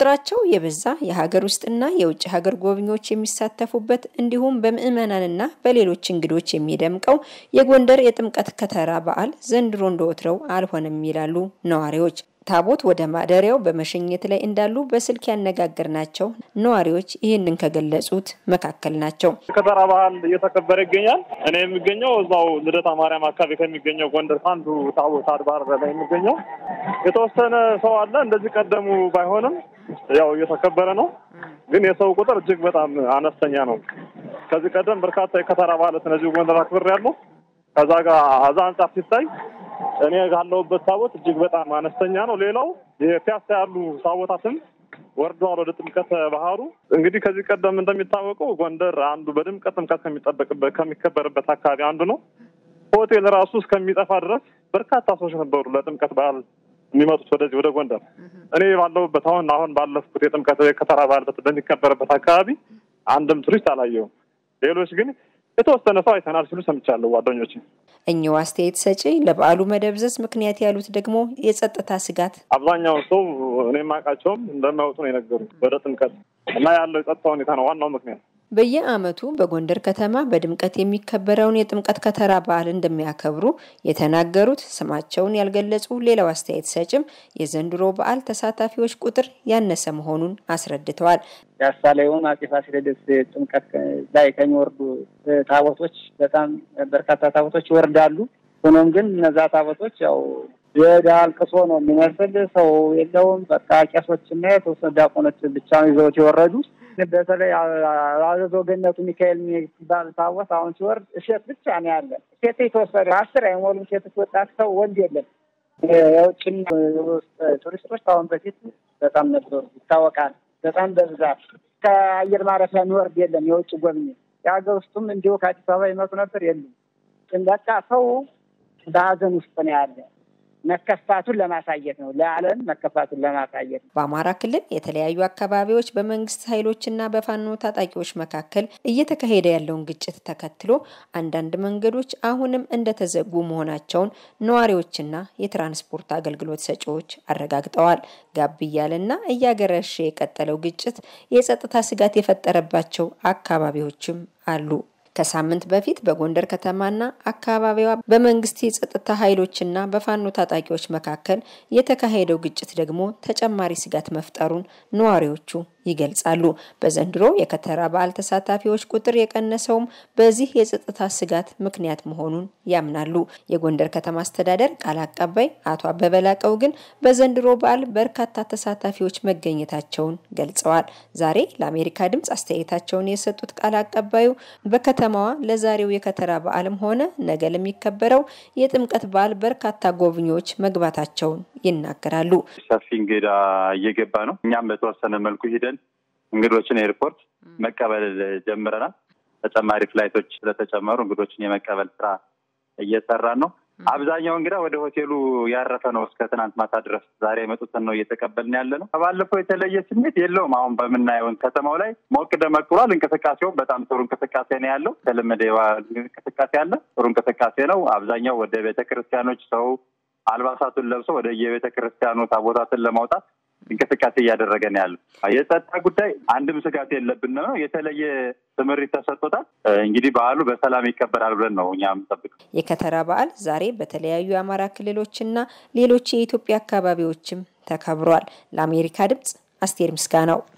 ቁጥራቸው የበዛ የሀገር ውስጥና የውጭ ሀገር ጎብኚዎች የሚሳተፉበት እንዲሁም በምዕመናንና በሌሎች እንግዶች የሚደምቀው የጎንደር የጥምቀት ከተራ በዓል ዘንድሮ እንደወትረው አልሆነም ይላሉ ነዋሪዎች። ታቦት ወደ ማደሪያው በመሸኘት ላይ እንዳሉ በስልክ ያነጋገርናቸው ነዋሪዎች ይህንን ከገለጹት መካከል ናቸው። ከተራ በዓል እየተከበረ ይገኛል። እኔ የሚገኘው እዛው ልደታ ማርያም አካባቢ ከሚገኘው ጎንደር አንዱ ታቦት አድባር ላይ የሚገኘው የተወሰነ ሰው አለ። እንደዚህ ቀደሙ ባይሆንም ያው እየተከበረ ነው። ግን የሰው ቁጥር እጅግ በጣም አነስተኛ ነው። ከዚህ ቀደም በርካታ የከተራ በዓላት እነዚህ ጎንደር አክብር ያለው ከዛ ጋር አንጻር ሲታይ እኔ ያለሁበት ታቦት እጅግ በጣም አነስተኛ ነው። ሌላው የፒያሳ ያሉ ታቦታትም ወርደዋል ወደ ጥምቀት ባህሩ። እንግዲህ ከዚህ ቀደም እንደሚታወቀው ጎንደር አንዱ በድምቀት ጥምቀት ከሚከበርበት አካባቢ አንዱ ነው። ሆቴል ራሱ እስከሚጠፋ ድረስ በርካታ ሰዎች ነበሩ ለጥምቀት በዓል የሚመጡት ወደ ጎንደር። እኔ ባለሁበት አሁን ባለፍኩት የጥምቀት ከተራ በዓል በሚከበርበት አካባቢ አንድም ቱሪስት አላየሁም። ሌሎች ግን የተወሰነ ሰው አይተናል ሲሉ ሰምቻለሁ ጓደኞቼ። እኚሁ አስተያየት ሰጪ ለበዓሉ መደብዘዝ ምክንያት ያሉት ደግሞ የጸጥታ ስጋት። አብዛኛው ሰው እኔ ማቃቸውም እንደማይወጡ ነው የነገሩት ወደ ጥምቀት እና ያለው የጸጥታ ሁኔታ ነው ዋናው ምክንያት። በየዓመቱ በጎንደር ከተማ በድምቀት የሚከበረውን የጥምቀት ከተራ በዓል እንደሚያከብሩ የተናገሩት ስማቸውን ያልገለጹ ሌላው አስተያየት ሰጭም የዘንድሮ በዓል ተሳታፊዎች ቁጥር ያነሰ መሆኑን አስረድተዋል። ያሳለውን አጼ ፋሲለደስ ጥምቀት ላይ ከሚወርዱ ታቦቶች በጣም በርካታ ታቦቶች ይወርዳሉ። ሆኖም ግን እነዛ ታቦቶች ያው የዳልቅሶ ነው የሚመስል ሰው የለውም። በቃ ቄሶችና የተወሰኑ ዲያቆኖች ብቻ ነው ይዘውት የወረዱ። በተለይ አዘዞ ገነቱ ሚካኤል የሚባል ታቦት አሁን ሲወርድ እሸት ብቻ ነው ያለ። እሸት የተወሰደ 10 አይሞሉም ሴቶች ወጣት ሰው ወንድ የለም። የውጭም ቱሪስቶች አሁን በፊት በጣም ነበሩ ይታወቃል። በጣም በብዛት ከአየር ማረፊያ የሚወርድ የለም የውጭ ጎብኚ። የሀገር ውስጥም እንዲሁ ከአዲስ አበባ ይመጡ ነበር የለም። በቃ ሰው በሀዘን ውስጥ ነው ያለ። መከፋቱን ለማሳየት ነው ለዓለም መከፋቱን ለማሳየት ነው። በአማራ ክልል የተለያዩ አካባቢዎች በመንግስት ኃይሎችና በፋኖ ታጣቂዎች መካከል እየተካሄደ ያለውን ግጭት ተከትሎ አንዳንድ መንገዶች አሁንም እንደተዘጉ መሆናቸውን ነዋሪዎችና የትራንስፖርት አገልግሎት ሰጪዎች አረጋግጠዋል። ጋብ እያለና እያገረሸ የቀጠለው ግጭት የጸጥታ ስጋት የፈጠረባቸው አካባቢዎችም አሉ። ከሳምንት በፊት በጎንደር ከተማና አካባቢዋ በመንግስት የጸጥታ ኃይሎችና በፋኖ ታጣቂዎች መካከል የተካሄደው ግጭት ደግሞ ተጨማሪ ስጋት መፍጠሩን ነዋሪዎቹ ይገልጻሉ። በዘንድሮ የከተራ በዓል ተሳታፊዎች ቁጥር የቀነሰውም በዚህ የጸጥታ ስጋት ምክንያት መሆኑን ያምናሉ። የጎንደር ከተማ አስተዳደር ቃል አቀባይ አቶ አበበላቀው ግን በዘንድሮ በዓል በርካታ ተሳታፊዎች መገኘታቸውን ገልጸዋል። ዛሬ ለአሜሪካ ድምጽ አስተያየታቸውን የሰጡት ቃል አቀባዩ በከተማዋ ለዛሬው የከተራ በዓልም ሆነ ነገ ለሚከበረው የጥምቀት በዓል በርካታ ጎብኚዎች መግባታቸውን ይናገራሉ። ሰፊ እንግዳ እየገባ ነው። እኛም በተወሰነ መልኩ ሄደን እንግዶችን ኤርፖርት መቀበል ጀምረናል። ተጨማሪ ፍላይቶች ስለተጨመሩ እንግዶችን የመቀበል ስራ እየሰራን ነው። አብዛኛው እንግዳ ወደ ሆቴሉ ያረፈ ነው እስከ ትናንት ማታ ድረስ። ዛሬ የመጡትን ነው እየተቀበልን ያለ ነው። ከባለፈው የተለየ ስሜት የለውም። አሁን በመናየው ከተማው ላይ ሞቅ ደመቅ ብሏል። እንቅስቃሴው በጣም ጥሩ እንቅስቃሴ ነው ያለው። ተለመደ እንቅስቃሴ አለ። ጥሩ እንቅስቃሴ ነው። አብዛኛው ወደ ቤተክርስቲያኖች ሰው አልባሳቱን ለብሶ ወደ የቤተክርስቲያኑ ታቦታትን ለማውጣት እንቅስቃሴ እያደረገ ነው ያለው። የጸጥታ ጉዳይ አንድም ስጋት የለብንም ነው። የተለየ ትምሪት ተሰጥቶታል። እንግዲህ በዓሉ በሰላም ይከበራል ብለን ነው እኛም ጠብቀን። የከተራ በዓል ዛሬ በተለያዩ የአማራ ክልሎችና ሌሎች የኢትዮጵያ አካባቢዎችም ተከብሯል። ለአሜሪካ ድምጽ አስቴር ምስጋናው።